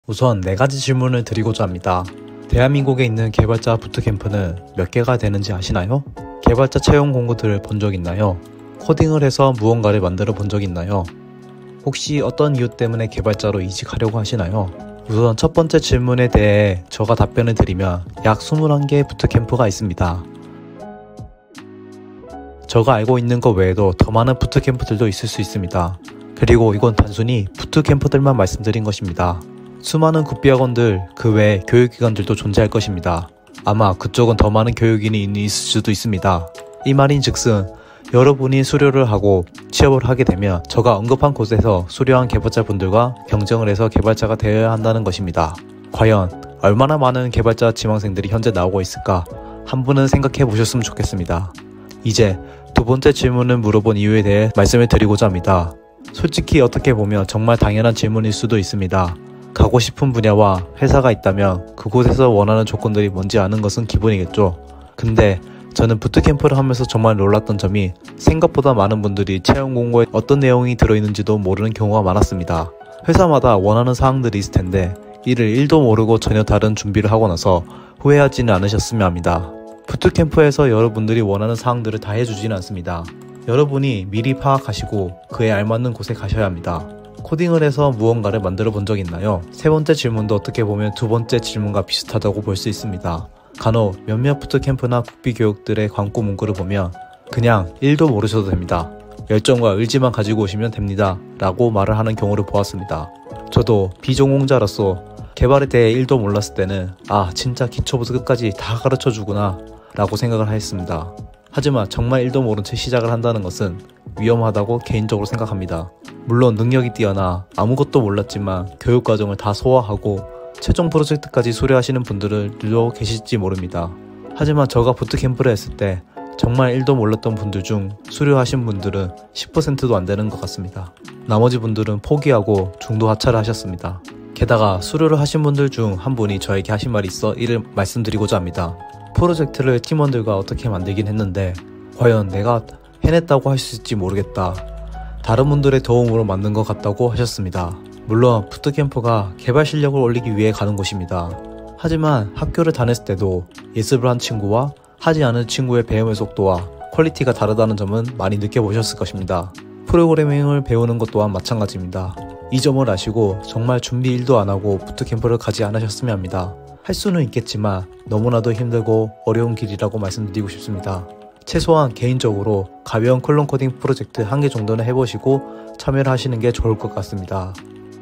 우선 4가지 질문을 드리고자 합니다. 대한민국에 있는 개발자 부트캠프는 몇 개가 되는지 아시나요? 개발자 채용 공고들을 본 적 있나요? 코딩을 해서 무언가를 만들어 본 적 있나요? 혹시 어떤 이유 때문에 개발자로 이직하려고 하시나요? 우선 첫 번째 질문에 대해 제가 답변을 드리면 약 21개의 부트캠프가 있습니다. 제가 알고 있는 것 외에도 더 많은 부트캠프들도 있을 수 있습니다. 그리고 이건 단순히 부트캠프들만 말씀드린 것입니다. 수많은 국비학원들, 그 외 교육기관들도 존재할 것입니다. 아마 그쪽은 더 많은 교육인이 있을 수도 있습니다. 이 말인즉슨 여러분이 수료를 하고 취업을 하게 되면 제가 언급한 곳에서 수료한 개발자분들과 경쟁을 해서 개발자가 되어야 한다는 것입니다. 과연 얼마나 많은 개발자 지망생들이 현재 나오고 있을까 한 분은 생각해 보셨으면 좋겠습니다. 이제 두 번째 질문을 물어본 이유에 대해 말씀을 드리고자 합니다. 솔직히 어떻게 보면 정말 당연한 질문일 수도 있습니다. 가고 싶은 분야와 회사가 있다면 그곳에서 원하는 조건들이 뭔지 아는 것은 기본이겠죠. 근데 저는 부트캠프를 하면서 정말 놀랐던 점이 생각보다 많은 분들이 채용 공고에 어떤 내용이 들어있는지도 모르는 경우가 많았습니다. 회사마다 원하는 사항들이 있을 텐데 이를 1도 모르고 전혀 다른 준비를 하고 나서 후회하지는 않으셨으면 합니다. 부트캠프에서 여러분들이 원하는 사항들을 다 해주지는 않습니다. 여러분이 미리 파악하시고 그에 알맞는 곳에 가셔야 합니다. 코딩을 해서 무언가를 만들어 본 적 있나요? 세 번째 질문도 어떻게 보면 두 번째 질문과 비슷하다고 볼 수 있습니다. 간혹 몇몇 부트캠프나 국비교육들의 광고 문구를 보면 그냥 1도 모르셔도 됩니다. 열정과 의지만 가지고 오시면 됩니다 라고 말을 하는 경우를 보았습니다. 저도 비전공자로서 개발에 대해 1도 몰랐을 때는 진짜 기초부터 끝까지 다 가르쳐주구나 라고 생각을 했습니다. 하지만 정말 1도 모른 채 시작을 한다는 것은 위험하다고 개인적으로 생각합니다. 물론 능력이 뛰어나 아무것도 몰랐지만 교육과정을 다 소화하고 최종 프로젝트까지 수료하시는 분들도 계실지 모릅니다. 하지만 제가 부트캠프를 했을 때 정말 1도 몰랐던 분들 중 수료하신 분들은 10%도 안 되는 것 같습니다. 나머지 분들은 포기하고 중도 하차를 하셨습니다. 게다가 수료를 하신 분들 중 한 분이 저에게 하신 말이 있어 이를 말씀드리고자 합니다. 프로젝트를 팀원들과 어떻게 만들긴 했는데 과연 내가 해냈다고 할 수 있을지 모르겠다. 다른 분들의 도움으로 만든 것 같다고 하셨습니다. 물론 부트캠프가 개발 실력을 올리기 위해 가는 곳입니다. 하지만 학교를 다녔을 때도 예습을 한 친구와 하지 않은 친구의 배움의 속도와 퀄리티가 다르다는 점은 많이 느껴보셨을 것입니다. 프로그래밍을 배우는 것 또한 마찬가지입니다. 이 점을 아시고 정말 준비 1도 안 하고 부트캠프를 가지 않으셨으면 합니다. 할 수는 있겠지만 너무나도 힘들고 어려운 길이라고 말씀드리고 싶습니다. 최소한 개인적으로 가벼운 클론 코딩 프로젝트 1개 정도는 해보시고 참여를 하시는 게 좋을 것 같습니다.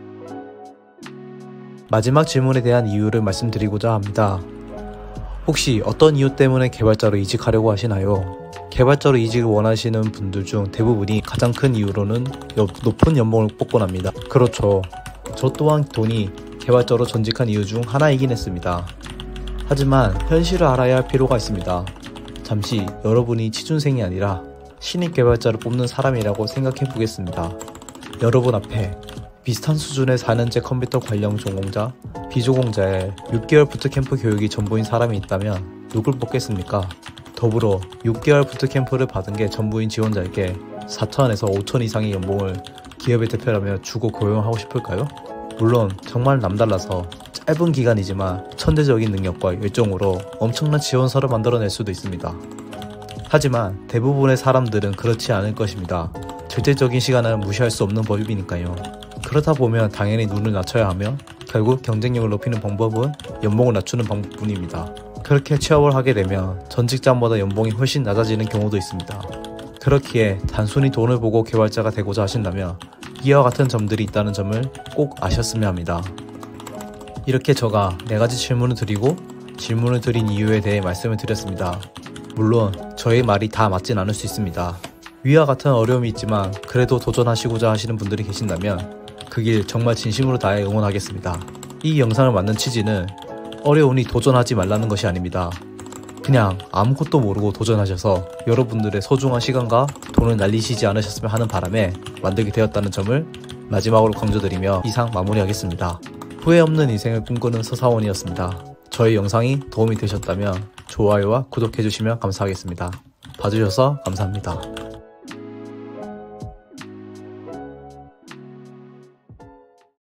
마지막 질문에 대한 이유를 말씀드리고자 합니다. 혹시 어떤 이유 때문에 개발자로 이직하려고 하시나요? 개발자로 이직을 원하시는 분들 중 대부분이 가장 큰 이유로는 높은 연봉을 뽑곤 합니다. 그렇죠. 저 또한 돈이 개발자로 전직한 이유 중 하나이긴 했습니다. 하지만 현실을 알아야 할 필요가 있습니다. 잠시 여러분이 취준생이 아니라 신입 개발자를 뽑는 사람이라고 생각해 보겠습니다. 여러분 앞에 비슷한 수준의 4년제 컴퓨터 관련 전공자, 비전공자의 6개월 부트캠프 교육이 전부인 사람이 있다면 누굴 뽑겠습니까? 더불어 6개월 부트캠프를 받은 게 전부인 지원자에게 4천에서 5천 이상의 연봉을 기업의 대표라며 주고 고용하고 싶을까요? 물론 정말 남달라서 짧은 기간이지만 천재적인 능력과 열정으로 엄청난 지원서를 만들어낼 수도 있습니다. 하지만 대부분의 사람들은 그렇지 않을 것입니다. 절대적인 시간을 무시할 수 없는 법이니까요. 그러다 보면 당연히 눈을 낮춰야 하며 결국 경쟁력을 높이는 방법은 연봉을 낮추는 방법뿐입니다. 그렇게 취업을 하게 되면 전 직장보다 연봉이 훨씬 낮아지는 경우도 있습니다. 그렇기에 단순히 돈을 보고 개발자가 되고자 하신다면 이와 같은 점들이 있다는 점을 꼭 아셨으면 합니다. 이렇게 제가 4가지 질문을 드리고 질문을 드린 이유에 대해 말씀을 드렸습니다. 물론 저의 말이 다 맞진 않을 수 있습니다. 위와 같은 어려움이 있지만 그래도 도전하시고자 하시는 분들이 계신다면 그 길 정말 진심으로 다해 응원하겠습니다. 이 영상을 만든 취지는 어려우니 도전하지 말라는 것이 아닙니다. 그냥 아무것도 모르고 도전하셔서 여러분들의 소중한 시간과 돈을 날리시지 않으셨으면 하는 바람에 만들게 되었다는 점을 마지막으로 강조드리며 이상 마무리하겠습니다. 후회 없는 인생을 꿈꾸는 서사원이었습니다. 저희 영상이 도움이 되셨다면 좋아요와 구독해주시면 감사하겠습니다. 봐주셔서 감사합니다.